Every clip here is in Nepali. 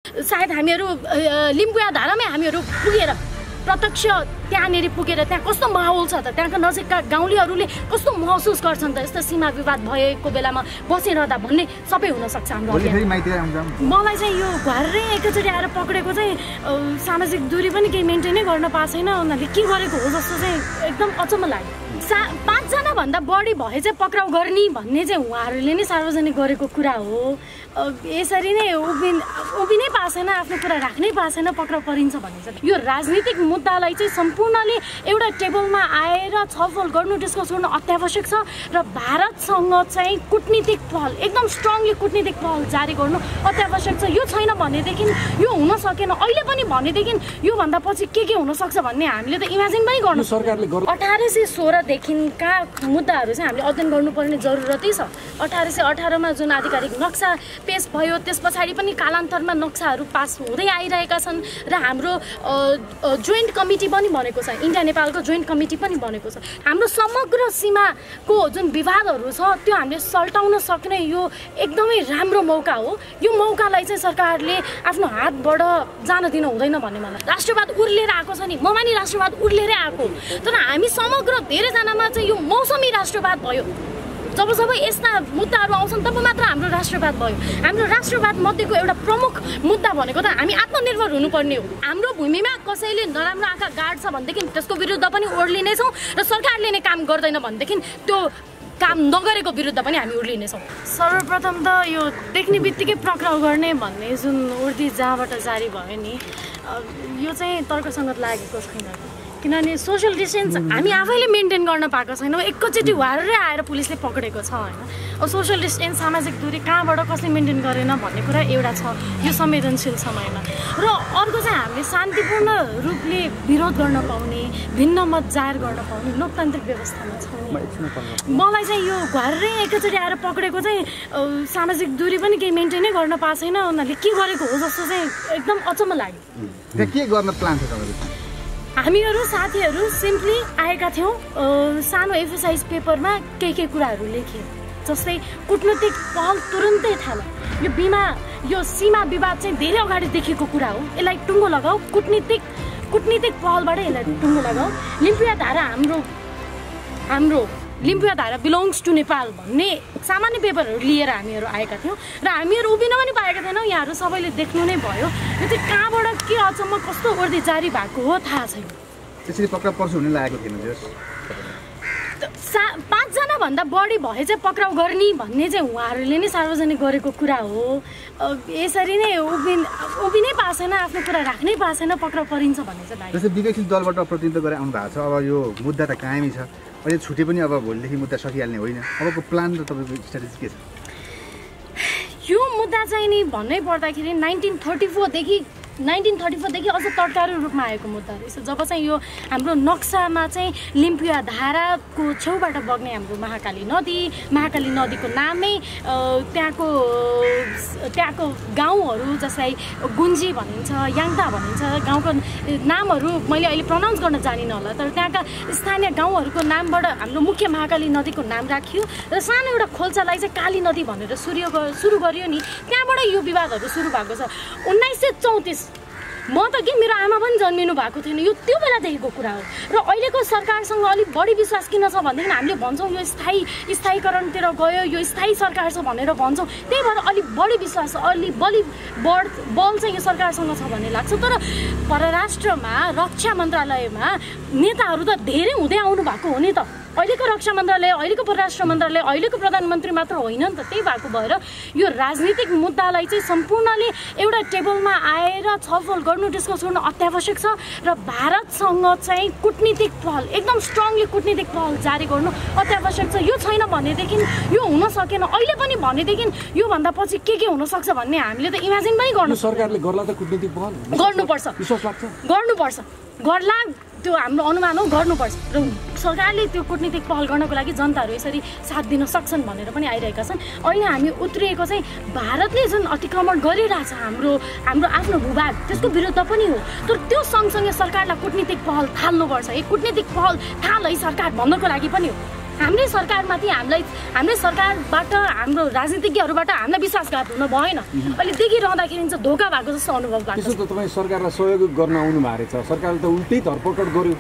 सायद हामीहरू लिम्बुया धारामै हामीहरू पुगेर प्रत्यक्ष त्यहाँनेरि पुगेर त्यहाँ कस्तो माहौल छ त, त्यहाँका नजिकका गाउँलेहरूले कस्तो महसुस गर्छन् त यस्तो सीमा विवाद भएको बेलामा बसिरहँदा भन्ने सबै हुनसक्छ हाम्रो। मलाई चाहिँ यो घरै एकैचोटि आएर पक्रेको चाहिँ सामाजिक दूरी पनि केही मेन्टेनै गर्न पाएको छैन, उनीहरूले के गरेको हो जस्तो चाहिँ एकदम अचम्म लाग्यो। 5 जना भन्दा बढी भए चाहिँ पक्राउ गर्ने भन्ने चाहिँ उहाँहरूले नै सार्वजनिक गरेको कुरा हो। यसरी नै उभिनै पाएको छैन, आफ्नो कुरा राख्नै पाएको छैन, पक्राउ परिन्छ भन्ने चाहिँ यो राजनीतिक मुद्दालाई चाहिँ सम्पूर्णले एउटा टेबलमा आएर छलफल गर्नु, डिस्कस गर्नु अत्यावश्यक छ र भारतसँग चाहिँ कुटनीतिक पहल, एकदम स्ट्रङली कुटनीतिक पहल जारी गर्नु अत्यावश्यक छ। यो छैन भनेदेखि, यो हुन सकेन अहिले पनि भनेदेखि योभन्दा पछि के हुनसक्छ भन्ने हामीले त इमेजिन पनि गर्नु सरकारले 1816 देखिका मुद्दाहरू चाहिँ हामीले अध्ययन गर्नुपर्ने जरुरतै छ। 1818 मा जुन आधिकारिक नक्सा पेश भयो त्यस पछाडि पनि कालान्तरमा नक्साहरू पास हुँदै आइरहेका छन् र हाम्रो जोइन्ट कमिटी पनि बनेको छ, इन्डिया नेपालको जोइन्ट कमिटी पनि बनेको छ। हाम्रो समग्र सीमाको जुन विवादहरू छ त्यो हामीले सल्टाउन सक्ने यो एकदमै राम्रो मौका हो। यो मौकालाई चाहिँ सरकारले आफ्नो हातबाट जान दिन हुँदैन भन्ने मलाई। राष्ट्रवाद उर्लेर आएको छ नि, ममानी राष्ट्रवाद उर्लेरै आएको, तर हामी समग्र धेरैजनामा चाहिँ यो मौसमी राष्ट्रवाद भयो। जब यस्ता मुद्दाहरू आउँछन् तब मात्र हाम्रो राष्ट्रवाद भयो। हाम्रो राष्ट्रवाद मध्येको एउटा प्रमुख मुद्दा भनेको त हामी आत्मनिर्भर हुनुपर्ने हो। हाम्रो भूमिमा कसैले नराम्रो आँखा गाड्छ भनेदेखि त्यसको विरुद्ध पनि ओर्लिनेछौँ र सरकारले नै काम गर्दैन भनेदेखि त्यो काम नगरेको विरुद्ध पनि हामी उर्लिनेछौँ। सर्वप्रथम त यो देख्ने बित्तिकै पक्राउ गर्ने भन्ने जुन उर्दी जहाँबाट जारी भयो नि, यो चाहिँ तर्कसङ्गत लागेको छैन, किनभने सोसियल डिस्टेन्स हामी आफैले मेन्टेन गर्न पाएको छैनौँ। एकैचोटि वारै आएर पुलिसले पक्रेको छ होइन। अब सोसियल डिस्टेन्स, सामाजिक दूरी कहाँबाट कसले मेन्टेन गरेन भन्ने कुरा एउटा छ यो संवेदनशील समयमा। र अर्को चाहिँ हामीले शान्तिपूर्ण रूपले विरोध गर्न पाउने, भिन्न मत जाहेर गर्न पाउने लोकतान्त्रिक व्यवस्थामा छौँ। मलाई चाहिँ यो घरै एकैचोटि आएर पक्रेको चाहिँ सामाजिक दूरी पनि केही मेन्टेनै गर्न पाएको छैन, उनीहरूले के गरेको हो जस्तो चाहिँ एकदम अचम्म लाग्यो। के गर्न प्लान छ तपाईँको? हामीहरू साथीहरू सिम्पली आएका थियौँ, सानो एक्सर्साइज पेपरमा केही कुराहरू लेखेँ, जस्तै कुटनीतिक पहल तुरुन्तै थाल। यो सीमा विवाद चाहिँ धेरै अगाडि देखेको कुरा हो, यसलाई टुङ्गो लगाऊ, कुटनीतिक पहलबाट यसलाई टुङ्गो लगाऊ। लिम्बुया धारा हाम्रो लिम्बुया धारा बिलोङ्स टु नेपाल भन्ने सामान्य पेपरहरू लिएर हामीहरू आएका थियौँ र हामीहरू उभिन पनि पाएका थिएनौँ। यहाँहरू सबैले देख्नु नै भयो। यो चाहिँ कहाँबाट के अचम्म कस्तो उर्दी जारी भएको हो थाहा छैन। त्यसरी पक्राउ पर्छ हुने लागेको थिएन। 5 जना भन्दा बढी भए चाहिँ पक्राउ गर्ने भन्ने चाहिँ उहाँहरूले नै सार्वजनिक गरेको कुरा हो। यसरी नै उभिनै पाएको छैन, आफ्नो कुरा राख्नै पाएको छैन, पक्राउ परिन्छ भन्ने चाहिँ लाग्यो। जस्तै विवेकशील दलबाट प्रतिनिधित्व गरेर आउनु भएको छ, अब यो मुद्दा त कायमै छ, अहिले छुटे पनि अब भोलिदेखि मुद्दा सकिहाल्ने होइन। अबको प्लान र तपाईँको स्ट्राटेजी के छ? यो मुद्दा चाहिँ नि भन्नै पर्दाखेरि 1934 देखि अझ तडकारो रूपमा आएको मुद्दा रहेछ। जब चाहिँ यो हाम्रो नक्सामा चाहिँ लिम्बुया धाराको छेउबाट बग्ने हाम्रो महाकाली नदीको नामै त्यहाँको गाउँहरू जसलाई गुन्जी भनिन्छ, याङता भनिन्छ, गाउँको नामहरू मैले अहिले प्रनाउन्स गर्न जानिनँ होला, तर त्यहाँका स्थानीय गाउँहरूको नामबाट हाम्रो मुख्य महाकाली नदीको नाम राखियो र सानो एउटा खोल्सालाई चाहिँ काली नदी भनेर सुरु गरियो नि, त्यहाँबाट यो विवादहरू सुरु भएको छ। 1934 म त के मेरो आमा पनि जन्मिनु भएको थिएन, यो त्यो बेलादेखिको कुरा हो। र अहिलेको सरकारसँग अलिक बढी विश्वास किन छ भनेदेखि हामीले भन्छौँ यो स्थायीकरणतिर गयो, यो स्थायी सरकार छ भनेर भन्छौँ, त्यही भएर अलिक बढी विश्वास, अलिक बल चाहिँ यो सरकारसँग छ भन्ने लाग्छ। तर परराष्ट्रमा रक्षा मन्त्रालयमा नेताहरू त धेरै हुँदै आउनु भएको हो नि त। अहिलेको रक्षा मन्त्रालय, अहिलेको परराष्ट्र मन्त्रालय, अहिलेको प्रधानमन्त्री मात्र होइन नि त। त्यही भएको भएर यो राजनीतिक मुद्दालाई चाहिँ सम्पूर्णले एउटा टेबलमा आएर छलफल गर्नु, डिस्कस गर्नु अत्यावश्यक छ र भारतसँग चाहिँ कुटनीतिक पहल, एकदम स्ट्रङली कुटनीतिक पहल जारी गर्नु अत्यावश्यक छ। यो छैन भनेदेखि, यो हुन सकेन अहिले पनि भनेदेखि योभन्दा पछि के हुनसक्छ भन्ने हामीले त इमेजिन पनि गर्नु। सरकारले गर्ला त कुटनीतिक पहल गर्नुपर्छ, विश्वास लाग्छ, गर्ला, त्यो हाम्रो अनुमान हो, गर्नुपर्छ। र सरकारले त्यो कुटनीतिक पहल गर्नको लागि जनताहरू यसरी साथ दिन सक्छन् भनेर पनि आइरहेका छन्। अहिले हामी उत्रिएको चाहिँ भारतले जुन अतिक्रमण गरिरहेछ हाम्रो आफ्नो भूभाग, त्यसको विरुद्ध पनि हो। तर त्यो सँगसँगै सरकारलाई कुटनीतिक पहल थाल्नुपर्छ। यो कुटनीतिक पहल थाल है सरकार भन्नको लागि पनि हो। हाम्रै सरकारमाथि हाम्रै सरकारबाट हाम्रो राजनीतिज्ञहरूबाट हामीलाई विश्वासघात हुन भएन। अहिले देखिरहँदाखेरि चाहिँ धोका भएको जस्तो अनुभव भएको छ। त्यसो त तपाईँ सरकारलाई सहयोग गर्न आउनु भएको रहेछ, सरकारले त उल्टै धरपकड गर्यो।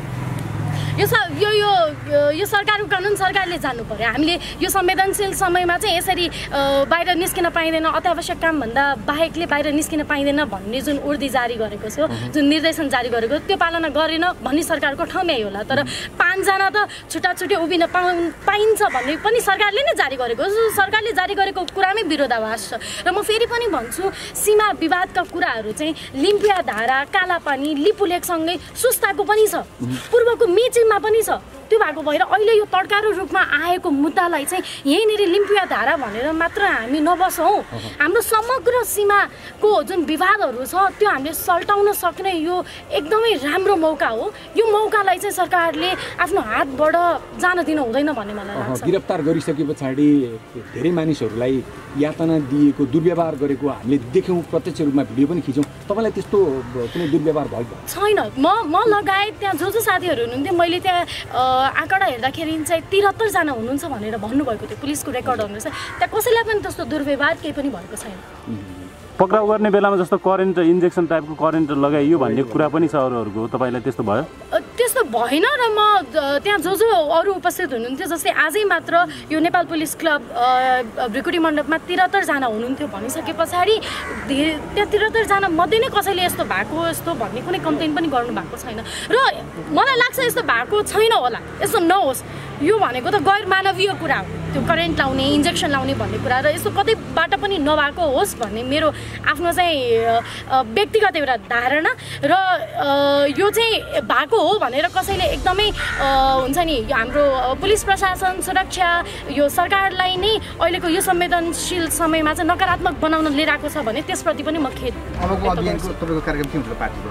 यो सरकारको कानुन सरकारले जान्नु पर्यो। हामीले यो संवेदनशील समयमा चाहिँ यसरी बाहिर निस्किन पाइँदैन, अत्यावश्यक कामभन्दा बाहेकले बाहिर निस्किन पाइँदैन भन्ने जुन उर्दी जारी गरेको छ, जुन निर्देशन जारी गरेको त्यो पालना गरेन भन्ने सरकारको ठाउँमै होला। तर 5 जना त छुट्टाछुट्टै उभिन पाइन्छ भन्ने पनि सरकारले नै जारी गरेको। सरकारले जारी गरेको कुरामै विरोधाभास छ। र म फेरि पनि भन्छु, सीमा विवादका कुराहरू चाहिँ लिम्पिया धारा, कालापानी, लिपुलेखसँगै सुस्ताको पनि छ, पूर्वको मेचीमा पनि छ। त्यो भएको भएर अहिले यो तड्कारो रूपमा आएको मुद्दालाई चाहिँ यहीँनिर लिम्पिया धारा भनेर मात्र हामी नबसौँ। हाम्रो समग्र सीमाको जुन विवादहरू छ त्यो हामीले सल्टाउन सक्ने यो एकदमै राम्रो मौका हो। यो मौकालाई चाहिँ सरकारले आफ्नो हातबाट जान दिनु हुँदैन भन्ने मलाई लाग्छ। गिरफ्तार गरिसके पछाडि धेरै मानिसहरूलाई यातना दिएको, दुर्व्यवहार गरेको हामीले देख्यौँ, प्रत्यक्ष रूपमा भिडियो पनि खिच्यौँ। तपाईँलाई त्यस्तो कुनै दुर्व्यवहार भएको छैन? म लगायत त्यहाँ जो साथीहरू हुनुहुन्थ्यो, मैले त्यहाँ आँकडा हेर्दाखेरि चाहिँ 73 जना हुनुहुन्छ भनेर भन्नुभएको थियो पुलिसको रेकर्ड अनुसार। त्यहाँ कसैलाई पनि त्यस्तो दुर्व्यवहार केही पनि भएको छैन। पक्राउ गर्ने बेलामा जस्तो करेन्ट इन्जेक्सन टाइपको करेन्ट लगाइयो भन्ने कुरा पनि छ अरूहरूको, तपाईँलाई त्यस्तो भयो? त्यस्तो भएन। र म त्यहाँ जो अरू उपस्थित हुनुहुन्थ्यो, जस्तै आजै मात्र यो नेपाल पुलिस क्लब भ्रिकुटी मण्डपमा 73 जना हुनुहुन्थ्यो भनिसके पछाडि त्यहाँ 73 जना मध्ये नै कसैले यस्तो भएको यस्तो भन्ने कुनै कम्प्लेन पनि गर्नु भएको छैन। र मलाई लाग्छ यस्तो भएको छैन होला, यस्तो नहोस्। यो भनेको त गैर मानवीय कुरा हो, त्यो करेन्ट लाउने, इन्जेक्सन लाउने भन्ने कुरा। र यस्तो कतैबाट पनि नभएको होस् भन्ने मेरो आफ्नो चाहिँ व्यक्तिगत एउटा धारणा। र यो चाहिँ भएको हो भनेर कसैले एकदमै हुन्छ नि हाम्रो पुलिस प्रशासन, सुरक्षा, यो सरकारलाई नै अहिलेको यो संवेदनशील समयमा चाहिँ नकारात्मक बनाउन लिएर आएको छ भने त्यसप्रति पनि म खेद। अबको अभियानको तपाईँको कार्यक्रम के हुन्छ पार्टीको?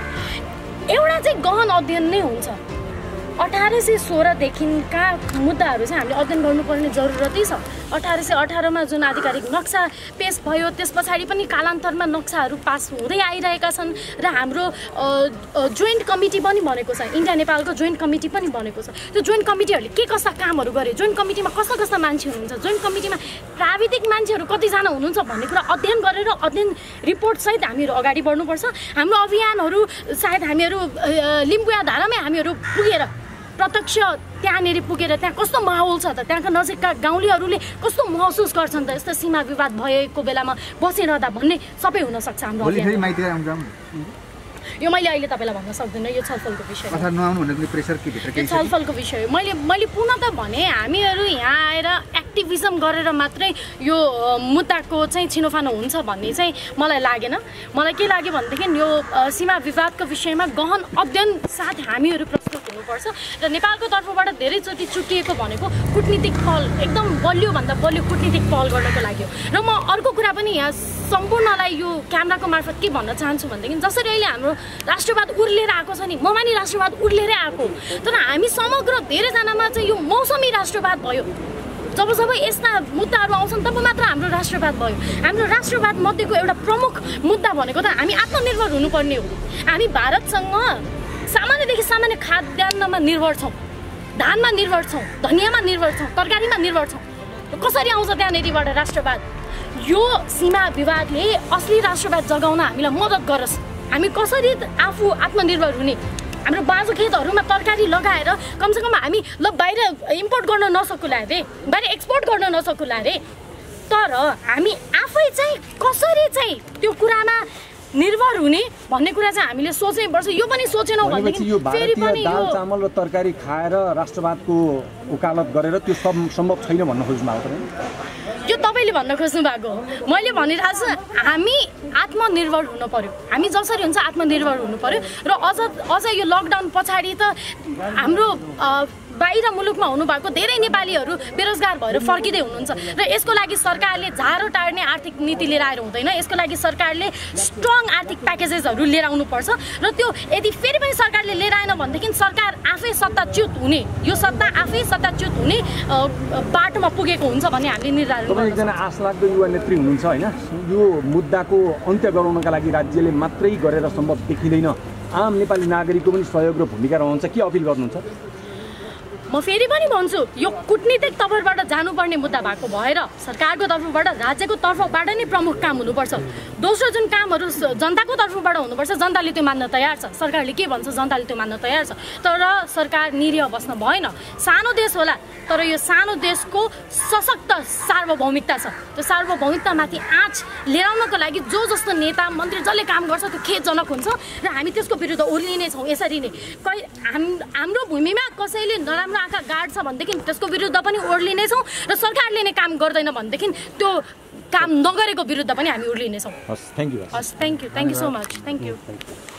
एउटा चाहिँ गहन अध्ययन नै हुन्छ। 1816देखिका मुद्दाहरू चाहिँ हामीले अध्ययन गर्नुपर्ने जरुरतै छ। 1818 मा जुन आधिकारिक नक्सा पेश भयो त्यस पछाडि पनि कालान्तरमा नक्साहरू पास हुँदै आइरहेका छन्। र हाम्रो जोइन्ट कमिटी पनि बनेको छ, इन्डिया नेपालको जोइन्ट कमिटी पनि बनेको छ। त्यो जोइन्ट कमिटीहरूले के कस्ता कामहरू गरे, जोइन्ट कमिटीमा कस्ता कस्ता मान्छे हुनुहुन्छ, जोइन्ट कमिटीमा प्राविधिक मान्छेहरू कतिजना हुनुहुन्छ भन्ने कुरा अध्ययन गरेर अध्ययन रिपोर्टसहित हामीहरू अगाडि बढ्नुपर्छ। हाम्रो अभियानहरू सायद हामीहरू लिम्बुया धारामै हामीहरू पुगेर प्रत्यक्ष त्यहाँनिर पुगेर त्यहाँ कस्तो माहौल छ त, त्यहाँका नजिकका गाउँलेहरूले कस्तो महसुस गर्छन् त यस्तो सीमा विवाद भएको बेलामा बसिरहँदा भन्ने सबै हुनसक्छ हाम्रो अभियान। यो मैले अहिले तपाईँलाई भन्न सक्दिनँ, यो छलफलको विषय छलफलको विषय। मैले पुनः त भने हामीहरू यहाँ आएर एक्टिभिजम गरेर मात्रै यो मुद्दाको चाहिँ छिनोफानो हुन्छ भन्ने चाहिँ मलाई लागेन। मलाई के लाग्यो भनेदेखि यो सीमा विवादको विषयमा गहन अध्ययन साथ हामीहरू प्रस्तुत हुनुपर्छ। र नेपालको तर्फबाट धेरैचोटि चुटिएको भनेको कुटनीतिक पहल, एकदम बलियोभन्दा बलियो कुटनीतिक पहल गर्नको लागि हो। र म अर्को कुरा पनि यहाँ सम्पूर्णलाई यो क्यामेराको मार्फत के भन्न चाहन्छु भनेदेखि जसरी अहिले हाम्रो राष्ट्रवाद उर्लेर आएको छ नि, ममानी राष्ट्रवाद उर्लेरै आएको, तर हामी समग्र धेरैजनामा चाहिँ यो मौसमी राष्ट्रवाद भयो। जब यस्ता मुद्दाहरू आउँछन् तब मात्र हाम्रो राष्ट्रवाद भयो। हाम्रो राष्ट्रवाद मध्येको एउटा प्रमुख मुद्दा भनेको त हामी आत्मनिर्भर हुनुपर्ने हो। हामी भारतसँग सामान्यदेखि सामान्य खाद्यान्नमा निर्भर छौँ, धानमा निर्भर छौँ, धनियाँमा निर्भर छौँ, तरकारीमा निर्भर छौँ। कसरी आउँछ त्यहाँनिरबाट राष्ट्रवाद? यो सीमा विवादले असली राष्ट्रवाद जगाउन हामीलाई मद्दत गरोस्। हामी कसरी आफू आत्मनिर्भर हुने, हाम्रो बाँझो खेतहरूमा तरकारी लगाएर कमसेकम हामी बाहिर इम्पोर्ट गर्न नसकुला रे, बाहिर एक्सपोर्ट गर्न नसकुला रे, तर हामी आफै चाहिँ कसरी चाहिँ त्यो कुरामा निर्भर हुने भन्ने कुरा चाहिँ हामीले सोच्नै पर्छ। यो पनि सोचेनौँ भनेदेखि फेरि पनि दाल चामल र तरकारी खाएर राष्ट्रवादको वकालत गरेर त्यो सम्भव छैन भन्न खोज्नु भएको हो। यो तपाईँले भन्न खोज्नु भएको हो, मैले भनिरहेको छु हामी आत्मनिर्भर हुनु पर्यो। हामी जसरी हुन्छ आत्मनिर्भर हुनु पर्यो। र अझ यो लकडाउन पछाडि त हाम्रो बाहिर मुलुकमा हुनुभएको धेरै नेपालीहरू बेरोजगार भएर फर्किँदै हुनुहुन्छ। र यसको लागि सरकारले झारो टार्ने आर्थिक नीति लिएर आएर हुँदैन। यसको लागि सरकारले स्ट्रङ आर्थिक प्याकेजेसहरू लिएर आउनुपर्छ। र त्यो यदि फेरि पनि सरकारले लिएर आएन भनेदेखि सरकार आफै सत्ताच्युत हुने, यो सत्ता आफै सत्ताच्युत हुने बाटोमा पुगेको हुन्छ भन्ने हामीले निर्धारण गर्छौँ। एकजना आशलाग्दो युवा नेत्री हुनुहुन्छ होइन, यो मुद्दाको अन्त्य गराउनका लागि राज्यले मात्रै गरेर सम्भव देखिँदैन, आम नेपाली नागरिकको पनि सहयोग र भूमिका रहन्छ। के अपिल गर्नुहुन्छ? म फेरि पनि भन्छु यो कूटनीतिक तर्फबाट जानुपर्ने मुद्दा भएको भएर सरकारको तर्फबाट राज्यको तर्फबाट नै प्रमुख काम हुनुपर्छ। दोस्रो जुन कामहरू जनताको तर्फबाट हुनुपर्छ जनताले त्यो मान्न तयार छ। सरकारले के भन्छ जनताले त्यो मान्न तयार छ। तर सरकार निरीह बस्न भएन। सानो देश होला तर यो सानो देशको सशक्त सार्वभौमिकता छ। त्यो सार्वभौमिकतामाथि आँच ल्याउनको लागि जो जस्तो नेता मन्त्री जसले काम गर्छ त्यो खेदजनक हुन्छ र हामी त्यसको विरुद्ध ओर्लिने छौँ। यसरी नै हाम्रो भूमिमा कसैले नराम्रो आँखा गाड्छ भनेदेखि त्यसको विरुद्ध पनि ओर्लिने छौँ र सरकारले नै काम गर्दैन भनेदेखि त्यो काम नगरेको विरुद्ध पनि हामी ओर्लिने छौँ। हस् थ्याङ्क यू। हस् thank you so much. Thank you.